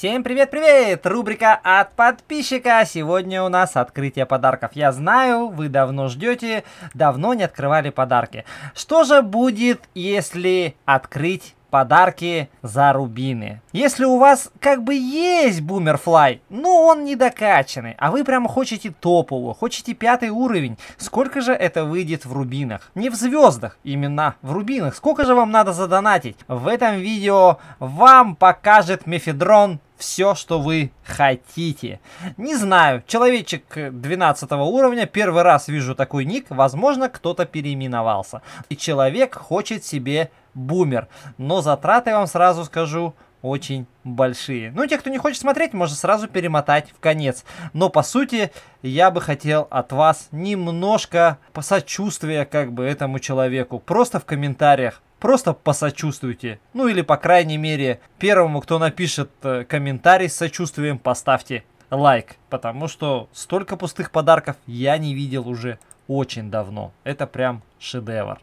Всем привет-привет! Рубрика от подписчика. Сегодня у нас открытие подарков. Я знаю, вы давно ждете, давно не открывали подарки. Что же будет, если открыть подарки за рубины? Если у вас как бы есть Бумерфлай, но он не докачанный, а вы прямо хотите топовую, хотите 5 уровень, сколько же это выйдет в рубинах? Не в звездах, именно в рубинах. Сколько же вам надо задонатить? В этом видео вам покажет Мефедрон все, что вы хотите. Не знаю, человечек 12 уровня, первый раз вижу такой ник, возможно, кто-то переименовался. И человек хочет себе бумер, но затраты, я вам сразу скажу, очень большие. Ну, те, кто не хочет смотреть, можно сразу перемотать в конец. Но, по сути, я бы хотел от вас немножко посочувствия как бы этому человеку. Просто в комментариях. Просто посочувствуйте. Ну, или, по крайней мере, первому, кто напишет комментарий с сочувствием, поставьте лайк. Потому что столько пустых подарков я не видел уже очень давно. Это прям шедевр.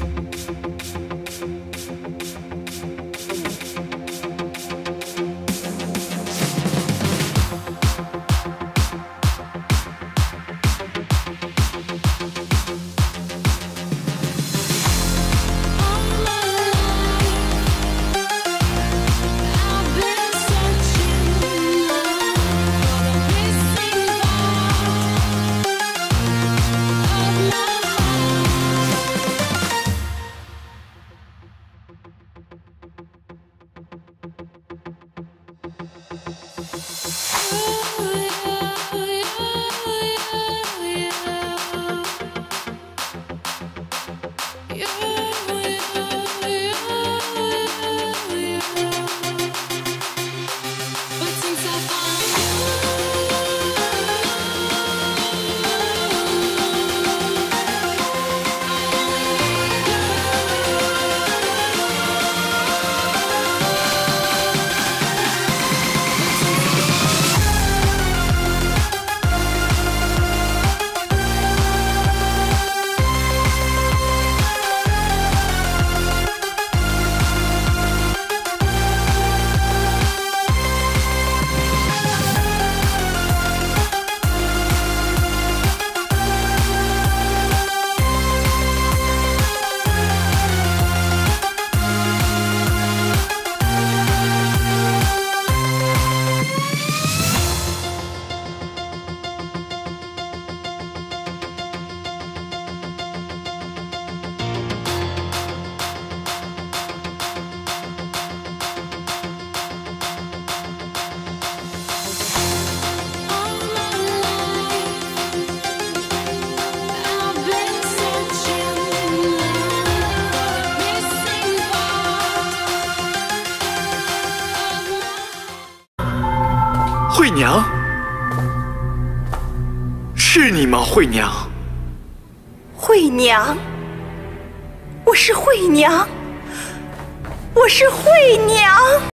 惠娘，是你吗？惠娘， 惠娘，我是惠娘，我是惠娘。